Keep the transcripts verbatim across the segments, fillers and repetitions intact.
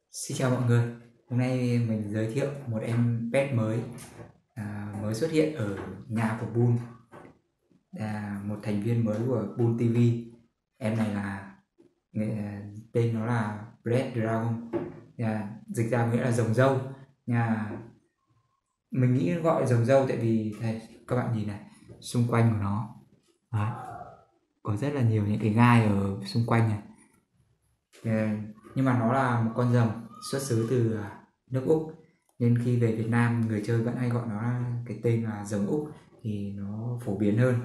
Xin chào mọi người, hôm nay mình giới thiệu một em pet mới à, mới xuất hiện ở nhà của Boon, là một thành viên mới của Boon ti vi. Em này là nghệ- tên nó là Red Dragon, à, dịch ra nghĩa là rồng dâu. Nhà mình nghĩ gọi rồng dâu tại vì đây, các bạn nhìn này, xung quanh của nó đấy, có rất là nhiều những cái gai ở xung quanh này. Ờ, nhưng mà nó là một con rồng xuất xứ từ à, nước Úc, nên khi về Việt Nam người chơi vẫn hay gọi nó là cái tên là rồng Úc thì nó phổ biến hơn.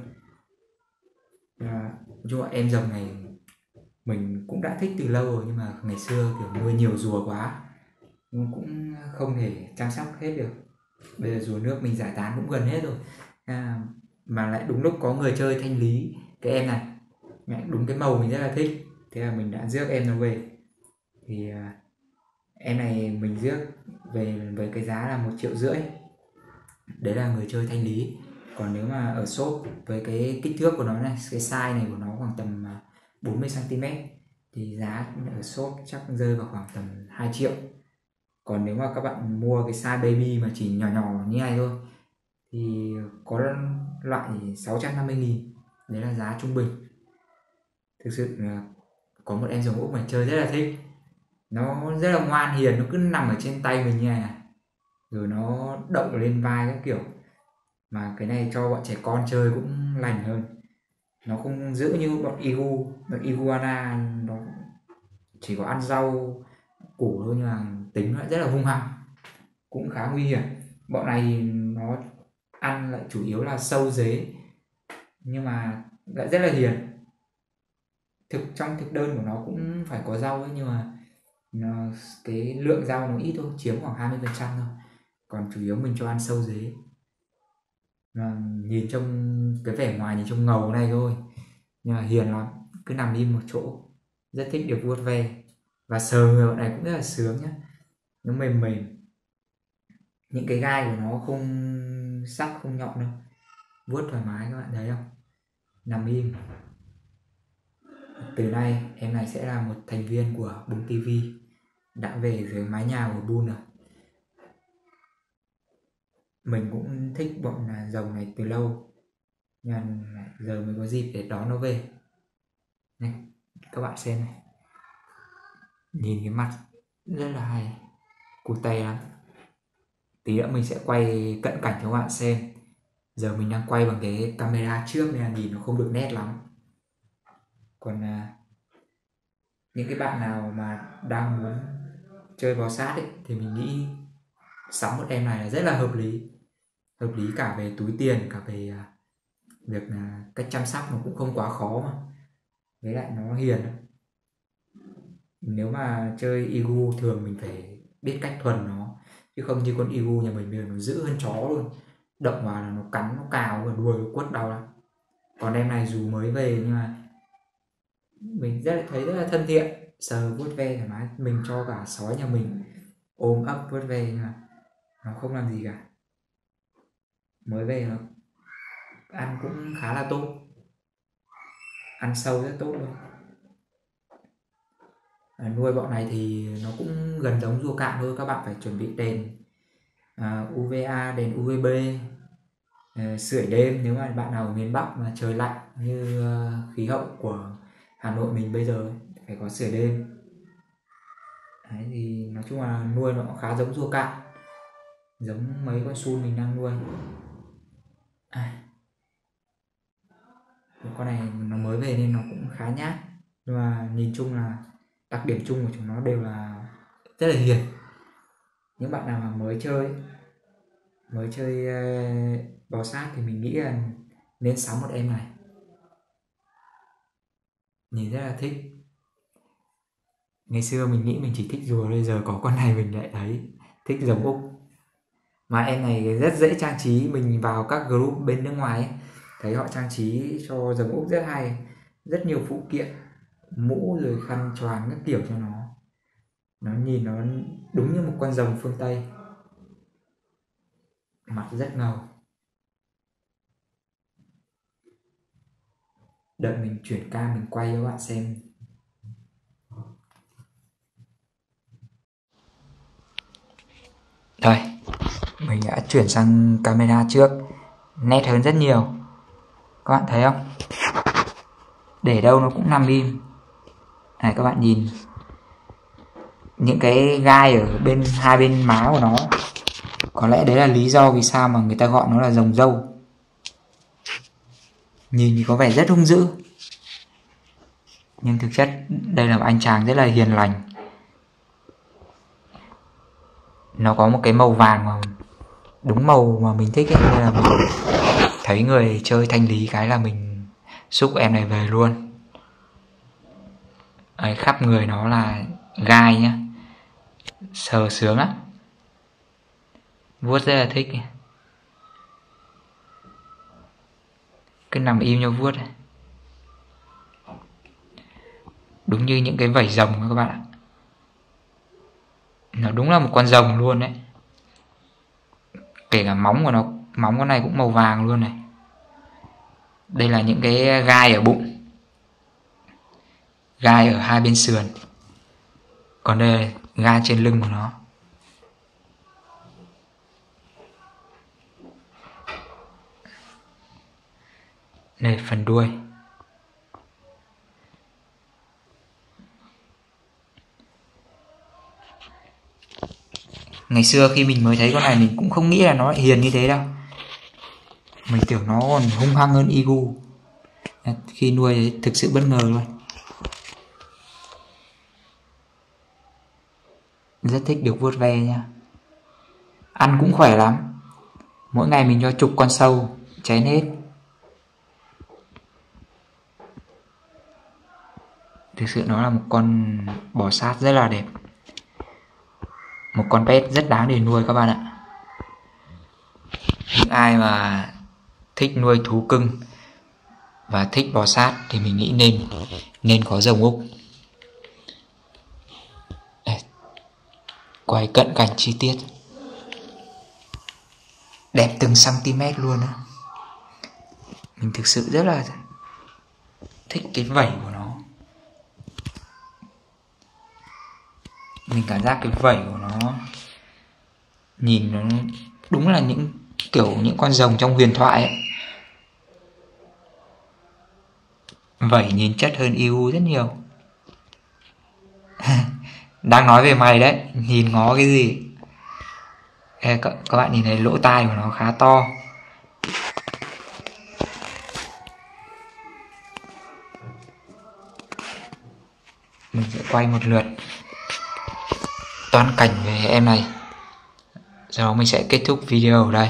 À, nói chung là em rồng này mình cũng đã thích từ lâu rồi, nhưng mà ngày xưa kiểu nuôi nhiều rùa quá nhưng cũng không thể chăm sóc hết được. Bây giờ rùa nước mình giải tán cũng gần hết rồi, à, mà lại đúng lúc có người chơi thanh lý cái em này, đúng cái màu mình rất là thích, thế là mình đã rước em nó về. Thì à, em này mình rước về với cái giá là một triệu rưỡi, đấy là người chơi thanh lý. Còn nếu mà ở shop với cái kích thước của nó này, cái size này của nó khoảng tầm à, bốn mươi xăng ti mét thì giá ở shop chắc rơi vào khoảng tầm hai triệu. Còn nếu mà các bạn mua cái size baby mà chỉ nhỏ nhỏ như này thôi thì có loại sáu trăm năm mươi nghìn, đấy là giá trung bình. Thực sự là có một em rồng Úc mà chơi rất là thích, nó rất là ngoan hiền, nó cứ nằm ở trên tay mình như này, rồi nó động lên vai các kiểu. Mà cái này cho bọn trẻ con chơi cũng lành hơn, nó không giữ như bọn Igu. Bọn Iguana nó chỉ có ăn rau củ thôi, nhưng mà tính lại rất là hung hăng, cũng khá nguy hiểm. Bọn này nó ăn lại chủ yếu là sâu dế, nhưng mà lại rất là hiền. Thực trong thực đơn của nó cũng phải có rau ấy, nhưng mà nó, cái lượng rau nó ít thôi, chiếm khoảng hai mươi phần trăm thôi, còn chủ yếu mình cho ăn sâu dế. Mà nhìn trong cái vẻ ngoài nhìn trông ngầu này thôi, nhưng mà hiền lắm, cứ nằm im một chỗ, rất thích được vuốt ve. Và sờ người bọn này cũng rất là sướng nhá, nó mềm mềm, những cái gai của nó không sắc không nhọn đâu, vuốt thoải mái, các bạn thấy không, nằm im. Từ nay em này sẽ là một thành viên của Boom ti vi, đã về dưới mái nhà của Boon rồi. Mình cũng thích bọn rồng này từ lâu, nhưng giờ mới có dịp để đón nó về. Này, các bạn xem này, nhìn cái mặt rất là hay, cụt lắm. Tí nữa mình sẽ quay cận cảnh cho các bạn xem. Giờ mình đang quay bằng cái camera trước nên là nhìn nó không được nét lắm. Còn à, những cái bạn nào mà đang muốn chơi bò sát ấy, thì mình nghĩ sắm một em này là rất là hợp lý. Hợp lý cả về túi tiền, cả về à, việc là cách chăm sóc nó cũng không quá khó mà. Với lại nó hiền. Nếu mà chơi Igu thường mình phải biết cách thuần nó, chứ không như con Igu nhà mình bây giờ nó dữ hơn chó luôn, động vào là nó cắn, nó cào và đuôi nó quất đau lắm. Còn em này dù mới về nhưng mà mình rất là thấy rất là thân thiện, sờ vuốt ve thoải mái. Mình cho cả sói nhà mình ôm ấp vuốt ve nhưng mà nó không làm gì cả. Mới về nó ăn cũng khá là tốt, ăn sâu rất tốt luôn. À, nuôi bọn này thì nó cũng gần giống rùa cạn thôi, các bạn phải chuẩn bị đèn à, u vê a, đèn u vê bê, à, sưởi đêm nếu mà bạn nào ở miền Bắc mà trời lạnh như uh, khí hậu của Hà Nội mình bây giờ, phải có sưởi đêm. Đấy, thì nói chung là nuôi nó khá giống rùa cạn, giống mấy con sun mình đang nuôi. À, con này nó mới về nên nó cũng khá nhát, nhưng mà nhìn chung là đặc điểm chung của chúng nó đều là rất là hiền. Những bạn nào mà mới chơi mới chơi uh, bò sát thì mình nghĩ là nên sắm một em này, nhìn rất là thích. Ngày xưa mình nghĩ mình chỉ thích rùa, bây giờ có con này mình lại thấy thích giống Úc. Mà em này rất dễ trang trí, mình vào các group bên nước ngoài ấy, thấy họ trang trí cho giống Úc rất hay, rất nhiều phụ kiện, mũ rồi khăn choàng các kiểu cho nó. Nó nhìn nó đúng như một con rồng phương Tây, mặt rất ngầu. Đợi mình chuyển cam mình quay cho các bạn xem. Đây, mình đã chuyển sang camera trước, nét hơn rất nhiều. Các bạn thấy không? Để đâu nó cũng nằm im. Này các bạn nhìn những cái gai ở bên hai bên má của nó. Có lẽ đấy là lý do vì sao mà người ta gọi nó là rồng dâu. Nhìn thì có vẻ rất hung dữ, nhưng thực chất đây là một anh chàng rất là hiền lành. Nó có một cái màu vàng mà đúng màu mà mình thích ấy, nên là mình thấy người chơi thanh lý cái là mình xúc em này về luôn. Đấy, khắp người nó là gai nhá, sờ sướng á, vuốt rất là thích, cứ nằm im cho vuốt. Đúng như những cái vảy rồng các bạn ạ, nó đúng là một con rồng luôn đấy. Kể cả móng của nó, móng con này cũng màu vàng luôn này. Đây là những cái gai ở bụng, gai ở hai bên sườn, còn đây là gai trên lưng của nó. Đây phần đuôi. Ngày xưa khi mình mới thấy con này mình cũng không nghĩ là nó lại hiền như thế đâu. Mình tưởng nó còn hung hăng hơn Igu. Khi nuôi thì thực sự bất ngờ luôn. Rất thích được vuốt ve nha. Ăn cũng khỏe lắm. Mỗi ngày mình cho chục con sâu, chén hết. Thực sự nó là một con bò sát rất là đẹp. Một con pet rất đáng để nuôi các bạn ạ. Những ai mà thích nuôi thú cưng và thích bò sát thì mình nghĩ nên nên có rồng Úc. Đây, quay cận cảnh chi tiết, đẹp từng cm luôn á. Mình thực sự rất là thích cái vảy của nó. Mình cảm giác cái vảy của nó nhìn nó đúng là những kiểu những con rồng trong huyền thoại ấy. Vảy nhìn chất hơn Igu rất nhiều. Đang nói về mày đấy, nhìn ngó cái gì. Ê, các, các bạn nhìn thấy lỗ tai của nó khá to. Mình sẽ quay một lượt toàn cảnh về em này, sau đó mình sẽ kết thúc video ở đây.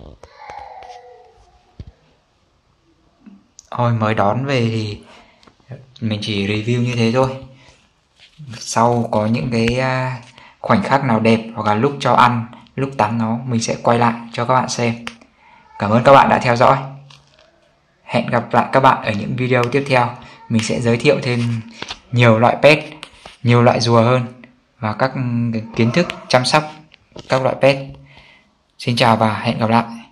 Hồi mới đón về thì mình chỉ review như thế thôi. Sau có những cái khoảnh khắc nào đẹp hoặc là lúc cho ăn, lúc tắm nó, mình sẽ quay lại cho các bạn xem. Cảm ơn các bạn đã theo dõi. Hẹn gặp lại các bạn ở những video tiếp theo. Mình sẽ giới thiệu thêm nhiều loại pet, nhiều loại rùa hơn và các kiến thức chăm sóc các loại pet. Xin chào và hẹn gặp lại.